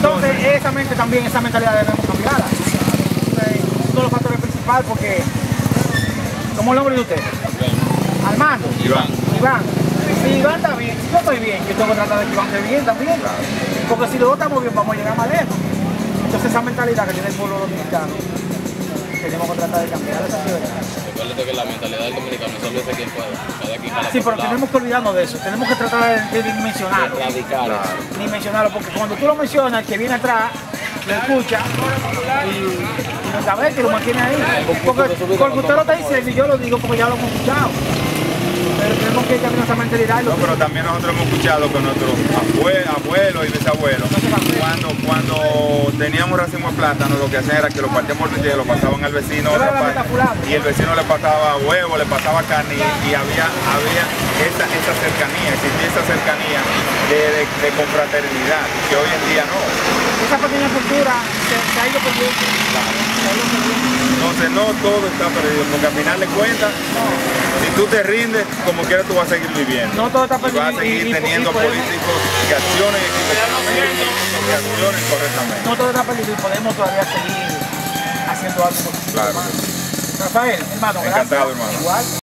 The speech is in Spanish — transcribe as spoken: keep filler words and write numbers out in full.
Entonces, esa mente también, esa mentalidad debemos cambiarla. Es uno de los factores principales porque, ¿cómo es el nombre de usted? Armando. Iván. Iván. Si Iván está bien, si yo estoy bien, yo tengo que tratar de que Iván esté bien también. Porque si los dos estamos bien, vamos a llegar más lejos. Entonces, esa mentalidad que tiene el pueblo dominicano, tenemos que tratar de cambiarla. Recuérdate que la mentalidad del dominicano es sálvese quien pueda. Cada quien jala Sí, por pero su lado. tenemos que olvidarnos de eso. Tenemos que tratar de, de dimensionarlo. Radical. Dimensionarlo, porque cuando tú lo mencionas, el que viene atrás lo escucha y, y no sabe que lo mantiene ahí. Porque, porque usted lo está diciendo y yo lo digo porque ya lo hemos escuchado. Pero tenemos que cambiar esa mentalidad. No, pero también nosotros hemos escuchado con nuestros abue- abuelos y bisabuelos, cuando, cuando teníamos racimo de plátano, lo que hacían era que lo partían por mitad y lo pasaban al vecino Pero otra la parte, mitad fulano. y el vecino le pasaba huevo, le pasaba carne y, y había, había esa, esa cercanía, existía esa cercanía de, de, de confraternidad, que hoy en día no. Esa pequeña cultura se, se ha ido perdiendo. Se ha ido perdiendo. Entonces no todo está perdido, porque al final de cuentas, si tú te rindes, como quieras tú vas a seguir viviendo. No todo está Y vas a perdido. seguir Y- y- teniendo y podemos- políticos que accionen equivocadamente y que accionen correctamente. No todo está perdido y podemos todavía seguir haciendo algo. Claro. Rafael, hermano, gracias. Encantado, hermano. Igual.